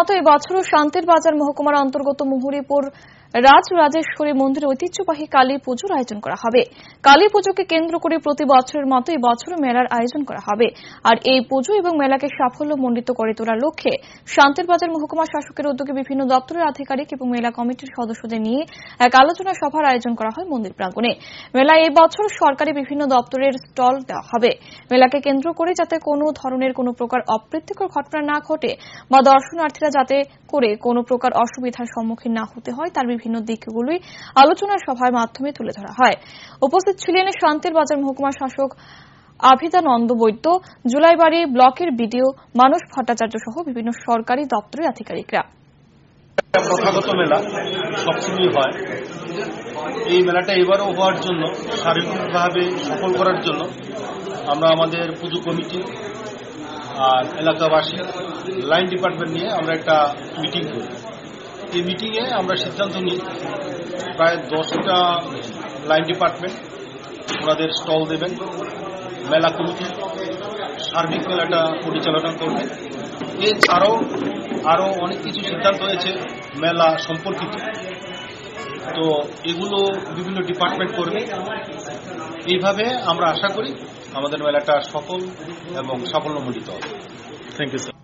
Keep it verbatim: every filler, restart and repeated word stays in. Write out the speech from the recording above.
মতো এবছরও শান্তির বাজার মহকুমার অন্তর্গত মুহুরীপুর রাজ রাজেশ্বরী মন্দিরে ঐতিহ্যবাহী কালী পুজোর আয়োজন করা হবে। কালী পুজোকে কেন্দ্র করে প্রতি বছরের মতো এবছরও মেলার আয়োজন করা হবে। আর এই পুজো এবং মেলাকে সাফল্যমণ্ডিত করে তোলার লক্ষ্যে শান্তির বাজার মহকুমা শাসকের উদ্যোগে বিভিন্ন দপ্তরের আধিকারিক এবং মেলা কমিটির সদস্যদের নিয়ে এক আলোচনা সভার আয়োজন করা হয় মন্দির প্রাঙ্গণে। মেলায় এবছর সরকারি বিভিন্ন দপ্তরের স্টল দেওয়া হবে। মেলাকে কেন্দ্র করে যাতে কোনো ধরনের কোনো প্রকার অপ্রীতিকর ঘটনা না ঘটে বা দর্শনার্থীরা যাতে করে কোনো প্রকার অসুবিধার সম্মুখীন না হতে হয় তার বিভিন্ন দিকগুলোই আলোচনা সভার মাধ্যমে তুলে ধরা হয়। উপস্থিত ছিলেন শান্তির বাজার মহকুমা শাসক আভিদানন্দ বৈদ্য, জুলাইবাড়ি ব্লকের বিডিও মানস ভট্টাচার্য সহ বিভিন্ন সরকারি দপ্তরের আধিকারিকরা। প্রথাগত মেলা সবসময় হয়। এই মেলাটা এবারও হওয়ার জন্য শারীরিকভাবে সফল করার জন্য আমরা আমাদের পুজো কমিটি আর এলাকাবাসী লাইন ডিপার্টমেন্ট নিয়ে আমরা একটা মিটিং করি। এই মিটিংয়ে আমরা সিদ্ধান্ত নিই প্রায় দশটা লাইন ডিপার্টমেন্ট ওনাদের স্টল দেবেন, মেলা কমিটি সার্বিক মেলাটা পরিচালনা করবে। এছাড়াও আরও অনেক কিছু সিদ্ধান্ত হয়েছে মেলা সম্পর্কিত, তো এগুলো বিভিন্ন ডিপার্টমেন্ট করবে। এইভাবে আমরা আশা করি আমাদের মেলাটা সফল এবং সাফল্যমণ্ডিত হবে। Thank you sir.